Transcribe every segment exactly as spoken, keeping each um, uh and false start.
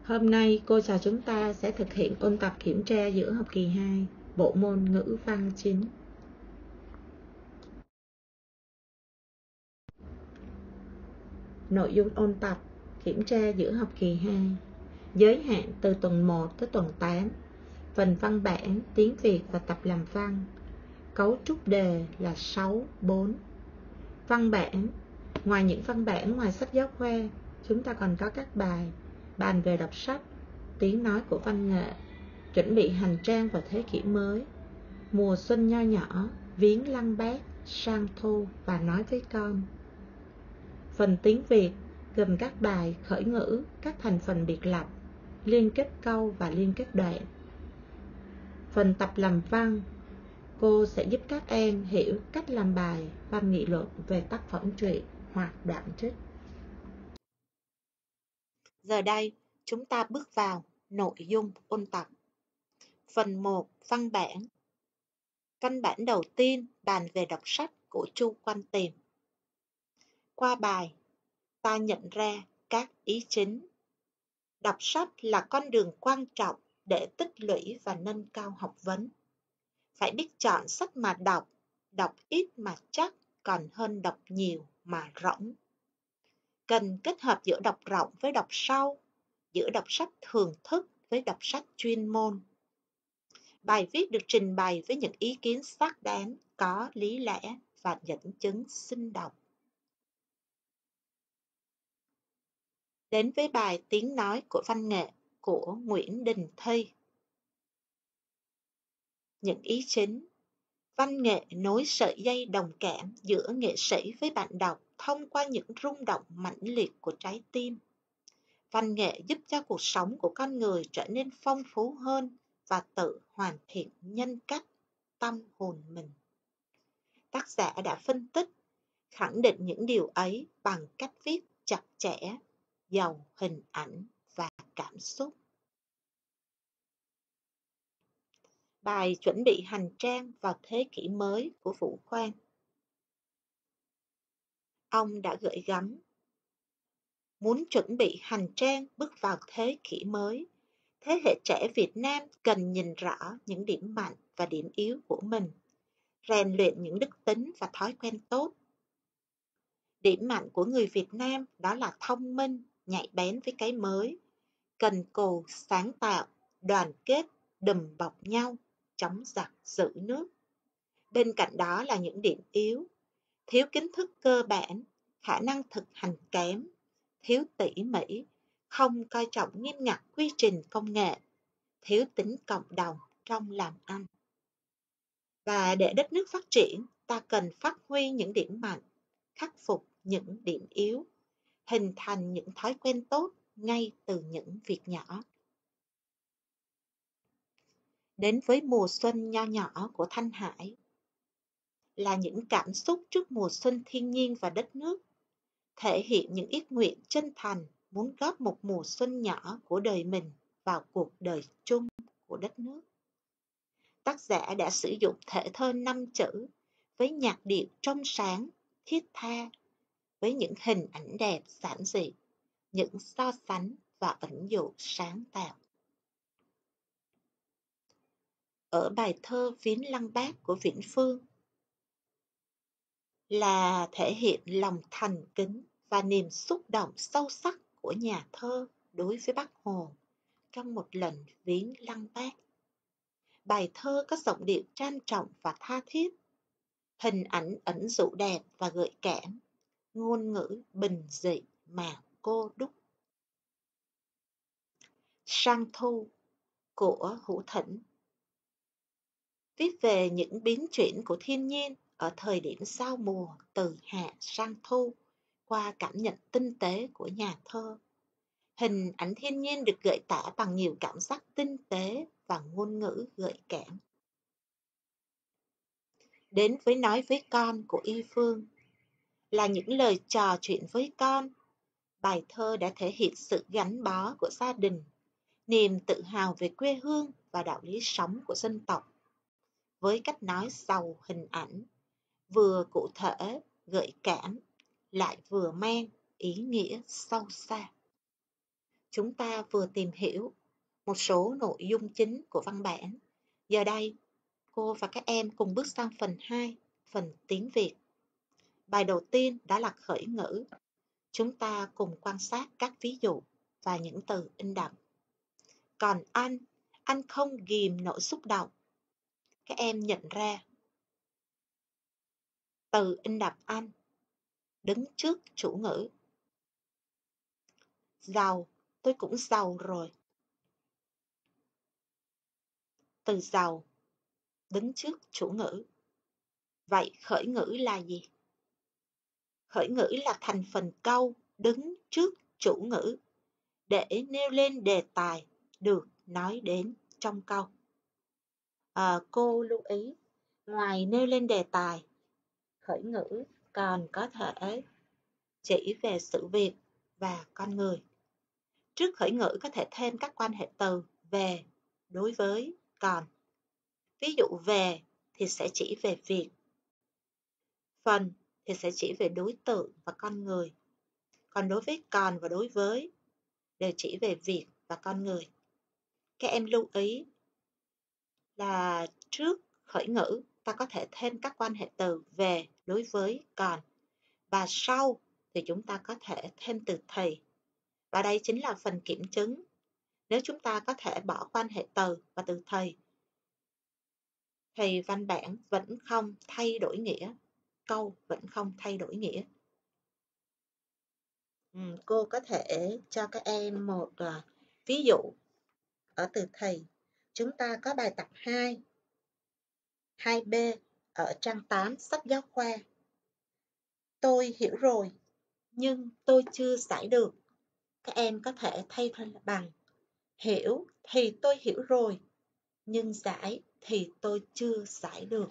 Hôm nay cô trò chúng ta sẽ thực hiện ôn tập kiểm tra giữa học kỳ hai, bộ môn ngữ văn chính. Nội dung ôn tập kiểm tra giữa học kỳ hai, giới hạn từ tuần một tới tuần tám, phần văn bản, tiếng Việt và tập làm văn. Cấu trúc đề là sáu, bốn. Văn bản, ngoài những văn bản ngoài sách giáo khoa, chúng ta còn có các bài bàn về đọc sách, tiếng nói của văn nghệ, chuẩn bị hành trang vào thế kỷ mới, mùa xuân nho nhỏ, viếng lăng Bác, sang thu và nói với con. Phần tiếng Việt gồm các bài khởi ngữ, các thành phần biệt lập, liên kết câu và liên kết đoạn. Phần tập làm văn, cô sẽ giúp các em hiểu cách làm bài văn nghị luận về tác phẩm truyện hoặc đoạn trích. Giờ đây, chúng ta bước vào nội dung ôn tập. Phần một, văn bản. Văn bản đầu tiên bàn về đọc sách của Chu Quan Tiềm. Qua bài, ta nhận ra các ý chính. Đọc sách là con đường quan trọng để tích lũy và nâng cao học vấn. Phải biết chọn sách mà đọc, đọc ít mà chắc còn hơn đọc nhiều mà rỗng. Cần kết hợp giữa đọc rộng với đọc sâu, giữa đọc sách thưởng thức với đọc sách chuyên môn. Bài viết được trình bày với những ý kiến xác đáng, có lý lẽ và dẫn chứng sinh động. Đến với bài tiếng nói của văn nghệ của Nguyễn Đình Thi. Những ý chính. Văn nghệ nối sợi dây đồng cảm giữa nghệ sĩ với bạn đọc thông qua những rung động mãnh liệt của trái tim. Văn nghệ giúp cho cuộc sống của con người trở nên phong phú hơn và tự hoàn thiện nhân cách, tâm hồn mình. Tác giả đã phân tích, khẳng định những điều ấy bằng cách viết chặt chẽ, giàu hình ảnh và cảm xúc. Bài chuẩn bị hành trang vào thế kỷ mới của Vũ Khoan. Ông đã gửi gắm, muốn chuẩn bị hành trang bước vào thế kỷ mới, thế hệ trẻ Việt Nam cần nhìn rõ những điểm mạnh và điểm yếu của mình, rèn luyện những đức tính và thói quen tốt. Điểm mạnh của người Việt Nam đó là thông minh, nhạy bén với cái mới, cần cù, sáng tạo, đoàn kết, đùm bọc nhau, chống giặc giữ nước. Bên cạnh đó là những điểm yếu, thiếu kiến thức cơ bản, khả năng thực hành kém, thiếu tỉ mỉ, không coi trọng nghiêm ngặt quy trình công nghệ, thiếu tính cộng đồng trong làm ăn. Và để đất nước phát triển, ta cần phát huy những điểm mạnh, khắc phục những điểm yếu, hình thành những thói quen tốt ngay từ những việc nhỏ. Đến với mùa xuân nho nhỏ của Thanh Hải, là những cảm xúc trước mùa xuân thiên nhiên và đất nước, thể hiện những ước nguyện chân thành muốn góp một mùa xuân nhỏ của đời mình vào cuộc đời chung của đất nước. Tác giả đã sử dụng thể thơ năm chữ với nhạc điệu trong sáng, thiết tha, với những hình ảnh đẹp giản dị, những so sánh và ẩn dụ sáng tạo. Ở bài thơ Viếng lăng Bác của Viễn Phương là thể hiện lòng thành kính và niềm xúc động sâu sắc của nhà thơ đối với Bác Hồ trong một lần viếng lăng Bác. Bài thơ có giọng điệu trang trọng và tha thiết, hình ảnh ẩn dụ đẹp và gợi cảm, ngôn ngữ bình dị mà cô đúc. Sang thu của Hữu Thỉnh viết về những biến chuyển của thiên nhiên ở thời điểm giao mùa từ hạ sang thu qua cảm nhận tinh tế của nhà thơ. Hình ảnh thiên nhiên được gợi tả bằng nhiều cảm giác tinh tế và ngôn ngữ gợi cảm. Đến với Nói với con của Y Phương là những lời trò chuyện với con. Bài thơ đã thể hiện sự gắn bó của gia đình, niềm tự hào về quê hương và đạo lý sống của dân tộc, với cách nói giàu hình ảnh, vừa cụ thể, gợi cảm, lại vừa mang ý nghĩa sâu xa. Chúng ta vừa tìm hiểu một số nội dung chính của văn bản. Giờ đây, cô và các em cùng bước sang phần hai, phần tiếng Việt. Bài đầu tiên đó là khởi ngữ. Chúng ta cùng quan sát các ví dụ và những từ in đậm. Còn anh, anh không ghìm nỗi xúc động. Các em nhận ra từ in đậm anh đứng trước chủ ngữ. Giàu, tôi cũng giàu rồi. Từ giàu đứng trước chủ ngữ. Vậy khởi ngữ là gì? Khởi ngữ là thành phần câu đứng trước chủ ngữ để nêu lên đề tài được nói đến trong câu. À, cô lưu ý, ngoài nêu lên đề tài, khởi ngữ còn có thể chỉ về sự việc và con người. Trước khởi ngữ có thể thêm các quan hệ từ về, đối với, còn. Ví dụ về thì sẽ chỉ về việc, phần thì sẽ chỉ về đối tượng và con người. Còn đối với còn và đối với đều chỉ về việc và con người. Các em lưu ý là trước khởi ngữ ta có thể thêm các quan hệ từ về, đối với, còn. Và sau thì chúng ta có thể thêm từ thì. Và đây chính là phần kiểm chứng. Nếu chúng ta có thể bỏ quan hệ từ và từ thì, thì văn bản vẫn không thay đổi nghĩa, câu vẫn không thay đổi nghĩa. Ừ, cô có thể cho các em một uh, ví dụ ở từ thì. Chúng ta có bài tập hai, hai B ở trang tám sách giáo khoa. Tôi hiểu rồi, nhưng tôi chưa giải được. Các em có thể thay bằng hiểu thì tôi hiểu rồi, nhưng giải thì tôi chưa giải được.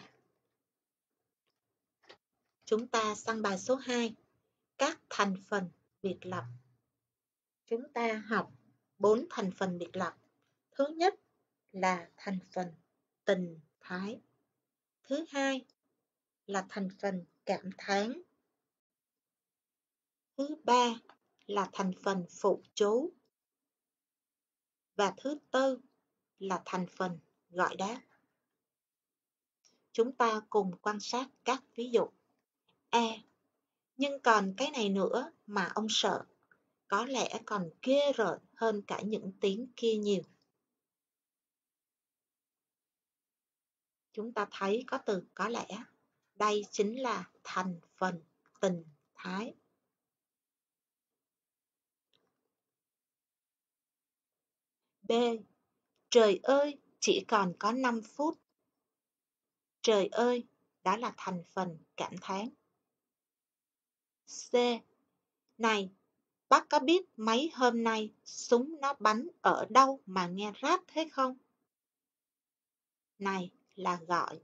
Chúng ta sang bài số hai, các thành phần biệt lập. Chúng ta học bốn thành phần biệt lập. Thứ nhất là thành phần tình thái. Thứ hai là thành phần cảm thán. Thứ ba là thành phần phụ chú. Và thứ tư là thành phần gọi đáp. Chúng ta cùng quan sát các ví dụ. E. Nhưng còn cái này nữa mà ông sợ, có lẽ còn ghê rợn hơn cả những tiếng kia nhiều. Chúng ta thấy có từ có lẽ. Đây chính là thành phần tình thái. B. Trời ơi, chỉ còn có năm phút. Trời ơi, đó là thành phần cảm thán. C. Này, bác có biết mấy hôm nay súng nó bắn ở đâu mà nghe rát thế không? Này là gọi.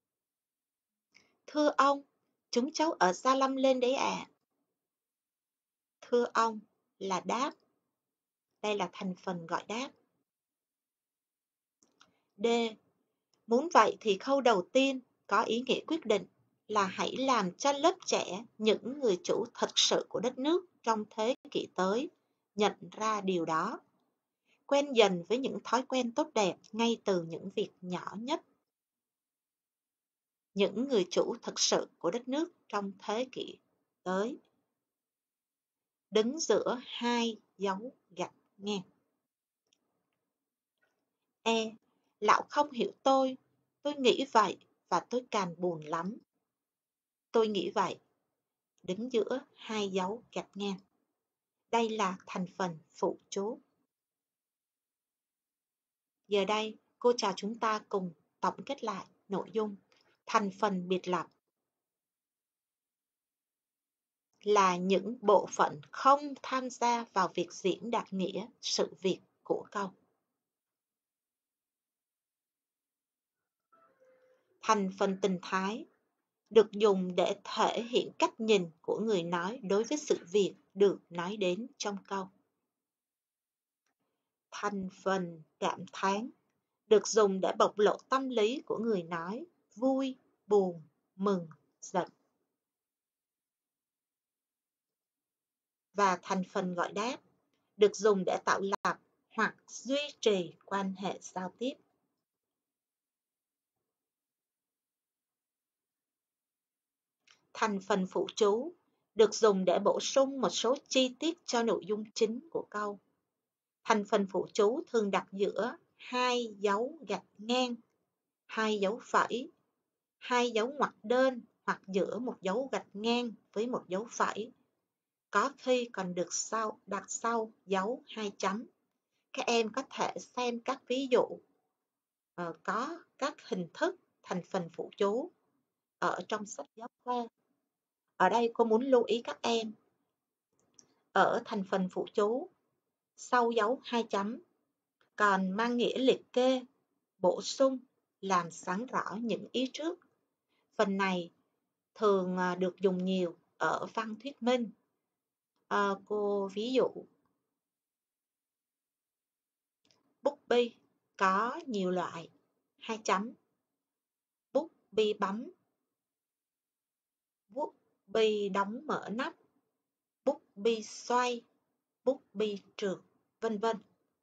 Thưa ông, chúng cháu ở Gia Lâm lên đấy ạ. À. Thưa ông là đáp. Đây là thành phần gọi đáp. D. Muốn vậy thì khâu đầu tiên có ý nghĩa quyết định là hãy làm cho lớp trẻ, những người chủ thật sự của đất nước trong thế kỷ tới, nhận ra điều đó. Quen dần với những thói quen tốt đẹp ngay từ những việc nhỏ nhất. Những người chủ thật sự của đất nước trong thế kỷ tới. Đứng giữa hai dấu gạch ngang. E. Lão không hiểu tôi. Tôi nghĩ vậy và tôi càng buồn lắm. Tôi nghĩ vậy. Đứng giữa hai dấu gạch ngang. Đây là thành phần phụ chú. Giờ đây, cô trò chúng ta cùng tổng kết lại nội dung thành phần biệt lập là những bộ phận không tham gia vào việc diễn đạt nghĩa sự việc của câu. Thành phần tình thái được dùng để thể hiện cách nhìn của người nói đối với sự việc được nói đến trong câu. Thành phần cảm thán được dùng để bộc lộ tâm lý của người nói, vui, buồn, mừng, giận. Và thành phần gọi đáp được dùng để tạo lập hoặc duy trì quan hệ giao tiếp. Thành phần phụ chú được dùng để bổ sung một số chi tiết cho nội dung chính của câu. Thành phần phụ chú thường đặt giữa hai dấu gạch ngang, hai dấu phẩy, hai dấu ngoặc đơn hoặc giữa một dấu gạch ngang với một dấu phẩy. Có khi còn được sau, đặt sau dấu hai chấm. Các em có thể xem các ví dụ uh, có các hình thức thành phần phụ chú ở trong sách giáo khoa. Ở đây cô muốn lưu ý các em. Ở thành phần phụ chú, sau dấu hai chấm, còn mang nghĩa liệt kê, bổ sung, làm sáng rõ những ý trước. Phần này thường được dùng nhiều ở văn thuyết minh. À, cô ví dụ, bút bi có nhiều loại, hai chấm, bút bi bấm, bút bi đóng mở nắp, bút bi xoay, bút bi trượt, vân vân.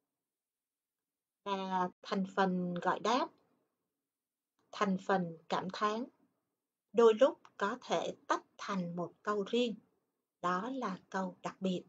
Là thành phần gọi đáp, thành phần cảm thán, đôi lúc có thể tách thành một câu riêng, đó là câu đặc biệt.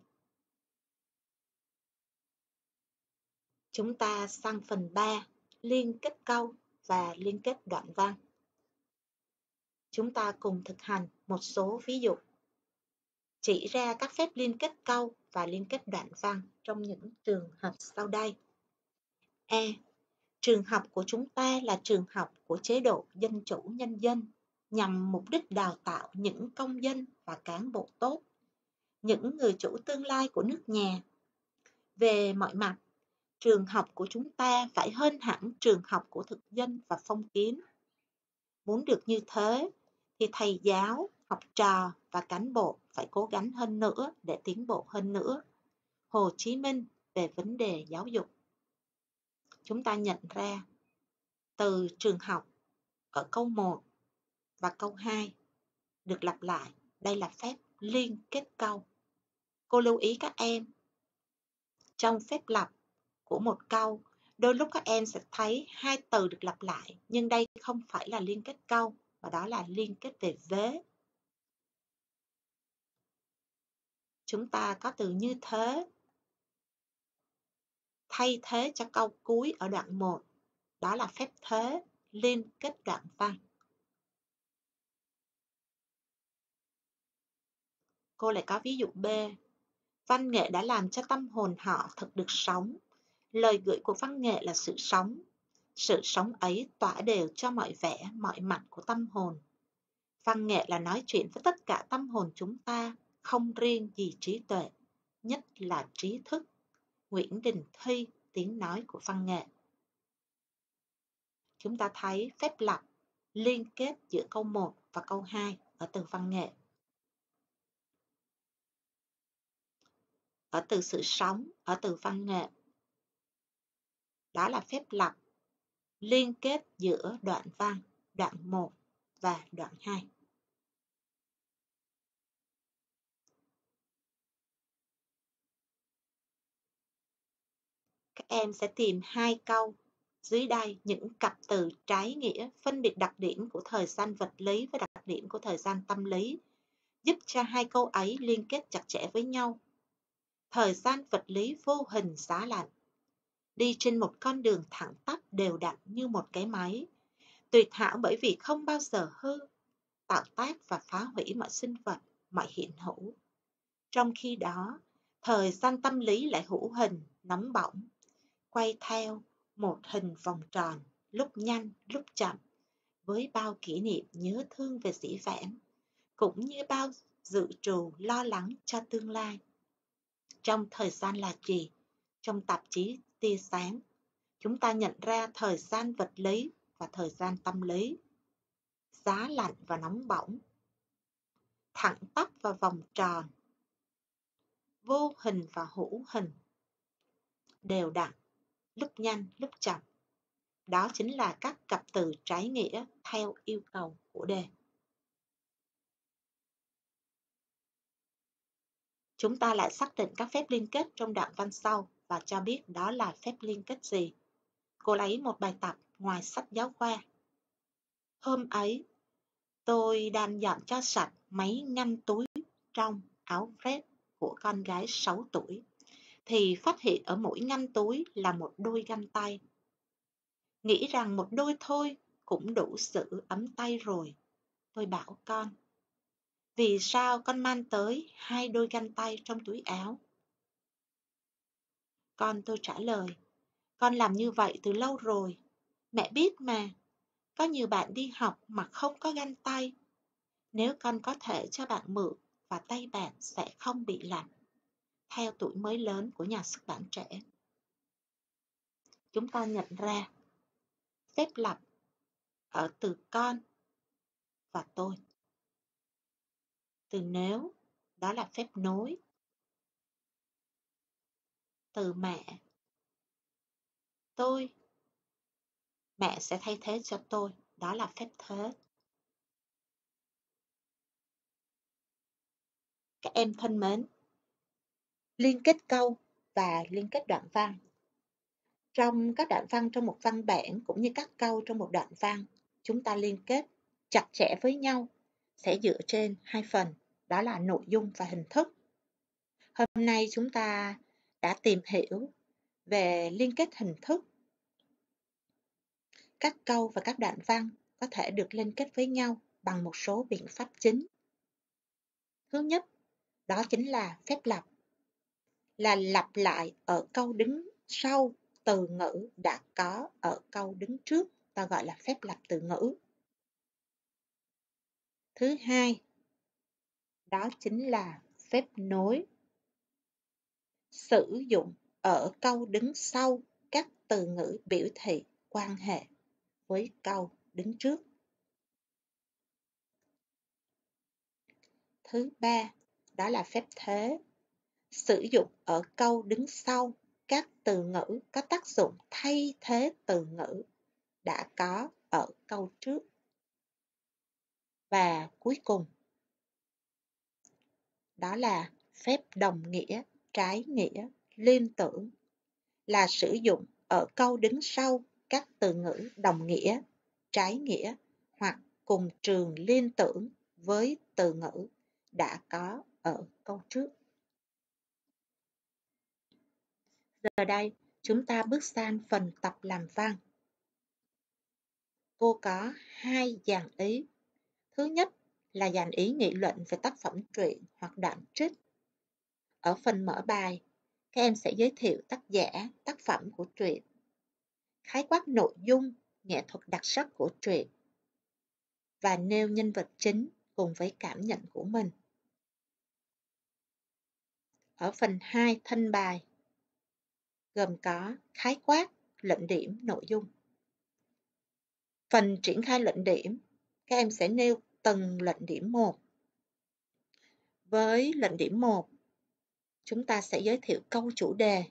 Chúng ta sang phần ba, liên kết câu và liên kết đoạn văn. Chúng ta cùng thực hành một số ví dụ, chỉ ra các phép liên kết câu và liên kết đoạn văn trong những trường hợp sau đây. E. Trường học của chúng ta là trường học của chế độ dân chủ nhân dân, nhằm mục đích đào tạo những công dân và cán bộ tốt, những người chủ tương lai của nước nhà. Về mọi mặt, trường học của chúng ta phải hơn hẳn trường học của thực dân và phong kiến. Muốn được như thế, thì thầy giáo, học trò và cán bộ phải cố gắng hơn nữa để tiến bộ hơn nữa. Hồ Chí Minh về vấn đề giáo dục. Chúng ta nhận ra từ trường học ở câu một và câu hai được lặp lại. Đây là phép liên kết câu. Cô lưu ý các em, trong phép lặp của một câu, đôi lúc các em sẽ thấy hai từ được lặp lại, nhưng đây không phải là liên kết câu, mà đó là liên kết về vế. Chúng ta có từ như thế, thay thế cho câu cuối ở đoạn một, đó là phép thế, liên kết đoạn văn. Cô lại có ví dụ B. Văn nghệ đã làm cho tâm hồn họ thật được sống. Lời gửi của văn nghệ là sự sống. Sự sống ấy tỏa đều cho mọi vẻ, mọi mặt của tâm hồn. Văn nghệ là nói chuyện với tất cả tâm hồn chúng ta, không riêng gì trí tuệ, nhất là trí thức. Nguyễn Đình Thi, tiếng nói của văn nghệ. Chúng ta thấy phép lặp liên kết giữa câu một và câu hai ở từ văn nghệ. Ở từ sự sống, ở từ văn nghệ. Đó là phép lặp liên kết giữa đoạn văn, đoạn một và đoạn hai. Các em sẽ tìm hai câu dưới đây, những cặp từ trái nghĩa phân biệt đặc điểm của thời gian vật lý và đặc điểm của thời gian tâm lý, giúp cho hai câu ấy liên kết chặt chẽ với nhau. Thời gian vật lý vô hình giá lạnh, đi trên một con đường thẳng tắp đều đặn như một cái máy, tuyệt hảo bởi vì không bao giờ hư, tạo tác và phá hủy mọi sinh vật, mọi hiện hữu. Trong khi đó, thời gian tâm lý lại hữu hình, nóng bỏng, quay theo một hình vòng tròn, lúc nhanh, lúc chậm, với bao kỷ niệm nhớ thương về dĩ vãng, cũng như bao dự trù lo lắng cho tương lai. Trong thời gian là gì? Trong tạp chí Tia Sáng, chúng ta nhận ra thời gian vật lý và thời gian tâm lý, giá lạnh và nóng bỏng, thẳng tắp và vòng tròn, vô hình và hữu hình, đều đặn, lúc nhanh, lúc chậm. Đó chính là các cặp từ trái nghĩa theo yêu cầu của đề. Chúng ta lại xác định các phép liên kết trong đoạn văn sau và cho biết đó là phép liên kết gì. Cô lấy một bài tập ngoài sách giáo khoa. Hôm ấy, tôi đang dọn cho sạch mấy ngăn túi trong áo vest của con gái sáu tuổi, thì phát hiện ở mỗi ngăn túi là một đôi găng tay. Nghĩ rằng một đôi thôi cũng đủ giữ ấm tay rồi. Tôi bảo con, vì sao con mang tới hai đôi găng tay trong túi áo? Con tôi trả lời, con làm như vậy từ lâu rồi. Mẹ biết mà, có nhiều bạn đi học mà không có găng tay. Nếu con có thể cho bạn mượn và tay bạn sẽ không bị lạnh. Theo tuổi mới lớn của nhà xuất bản trẻ. Chúng ta nhận ra phép lặp ở từ con và tôi. Từ nếu, đó là phép nối. Từ mẹ, tôi, mẹ sẽ thay thế cho tôi, đó là phép thế. Các em thân mến, liên kết câu và liên kết đoạn văn. Trong các đoạn văn trong một văn bản cũng như các câu trong một đoạn văn, chúng ta liên kết chặt chẽ với nhau sẽ dựa trên hai phần, đó là nội dung và hình thức. Hôm nay chúng ta đã tìm hiểu về liên kết hình thức. Các câu và các đoạn văn có thể được liên kết với nhau bằng một số biện pháp chính. Thứ nhất, đó chính là phép lặp, là lặp lại ở câu đứng sau từ ngữ đã có ở câu đứng trước, ta gọi là phép lặp từ ngữ. Thứ hai, đó chính là phép nối, sử dụng ở câu đứng sau các từ ngữ biểu thị quan hệ với câu đứng trước. Thứ ba, đó là phép thế, sử dụng ở câu đứng sau các từ ngữ có tác dụng thay thế từ ngữ đã có ở câu trước. Và cuối cùng, đó là phép đồng nghĩa, trái nghĩa, liên tưởng, là sử dụng ở câu đứng sau các từ ngữ đồng nghĩa, trái nghĩa hoặc cùng trường liên tưởng với từ ngữ đã có ở câu trước. Giờ đây, chúng ta bước sang phần tập làm văn. Cô có hai dàn ý. Thứ nhất là dàn ý nghị luận về tác phẩm truyện hoặc đoạn trích. Ở phần mở bài, các em sẽ giới thiệu tác giả, tác phẩm của truyện, khái quát nội dung, nghệ thuật đặc sắc của truyện và nêu nhân vật chính cùng với cảm nhận của mình. Ở phần hai thân bài, gồm có khái quát, luận điểm, nội dung. Phần triển khai luận điểm, các em sẽ nêu từng luận điểm một. Với luận điểm một, chúng ta sẽ giới thiệu câu chủ đề,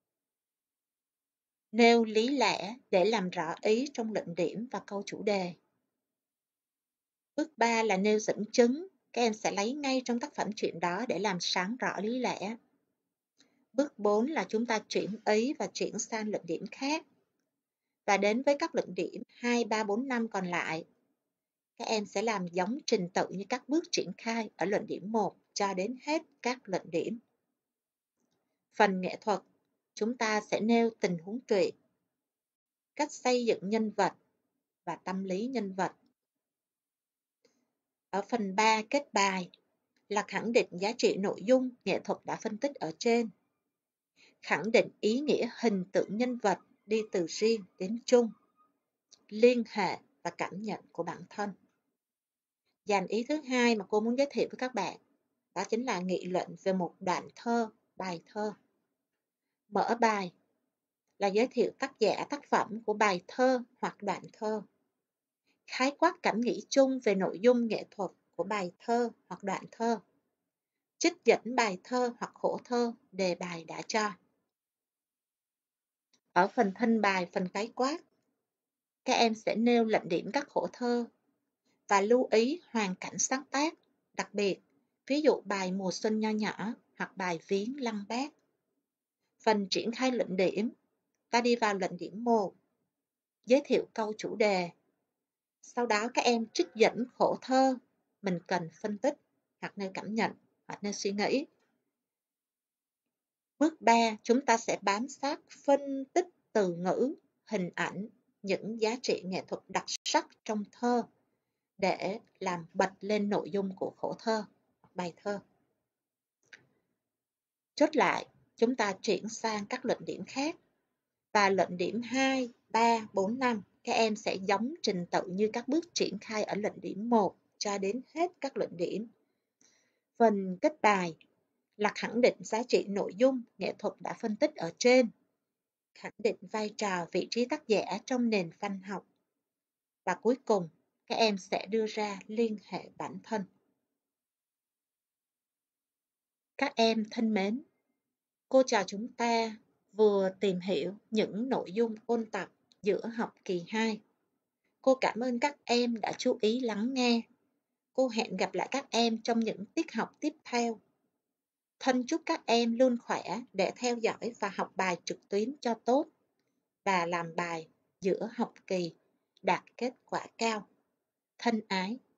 nêu lý lẽ để làm rõ ý trong luận điểm và câu chủ đề. Bước ba là nêu dẫn chứng, các em sẽ lấy ngay trong tác phẩm truyện đó để làm sáng rõ lý lẽ. Bước bốn là chúng ta chuyển ý và chuyển sang luận điểm khác. Và đến với các luận điểm hai, ba, bốn, năm còn lại, các em sẽ làm giống trình tự như các bước triển khai ở luận điểm một cho đến hết các luận điểm. Phần nghệ thuật, chúng ta sẽ nêu tình huống truyện, cách xây dựng nhân vật và tâm lý nhân vật. Ở phần ba kết bài là khẳng định giá trị nội dung nghệ thuật đã phân tích ở trên, khẳng định ý nghĩa hình tượng nhân vật đi từ riêng đến chung, liên hệ và cảm nhận của bản thân. Dàn ý thứ hai mà cô muốn giới thiệu với các bạn, đó chính là nghị luận về một đoạn thơ, bài thơ. Mở bài là giới thiệu tác giả, tác phẩm của bài thơ hoặc đoạn thơ. Khái quát cảm nghĩ chung về nội dung nghệ thuật của bài thơ hoặc đoạn thơ. Trích dẫn bài thơ hoặc khổ thơ đề bài đã cho. Ở phần thân bài, phần khái quát, các em sẽ nêu luận điểm các khổ thơ và lưu ý hoàn cảnh sáng tác, đặc biệt, ví dụ bài Mùa xuân nho nhỏ hoặc bài viếng lăng Bác. Phần triển khai luận điểm, ta đi vào luận điểm một, giới thiệu câu chủ đề. Sau đó các em trích dẫn khổ thơ mình cần phân tích hoặc nêu cảm nhận hoặc nêu suy nghĩ. Bước ba, chúng ta sẽ bám sát phân tích từ ngữ, hình ảnh, những giá trị nghệ thuật đặc sắc trong thơ để làm bật lên nội dung của khổ thơ, bài thơ. Chốt lại, chúng ta chuyển sang các luận điểm khác. Và luận điểm hai, ba, bốn, năm, các em sẽ giống trình tự như các bước triển khai ở luận điểm một cho đến hết các luận điểm. Phần kết bài là khẳng định giá trị nội dung nghệ thuật đã phân tích ở trên, khẳng định vai trò vị trí tác giả trong nền văn học. Và cuối cùng, các em sẽ đưa ra liên hệ bản thân. Các em thân mến, cô trò chúng ta vừa tìm hiểu những nội dung ôn tập giữa học kỳ hai. Cô cảm ơn các em đã chú ý lắng nghe. Cô hẹn gặp lại các em trong những tiết học tiếp theo. Thân chúc các em luôn khỏe để theo dõi và học bài trực tuyến cho tốt và làm bài giữa học kỳ đạt kết quả cao. Thân ái.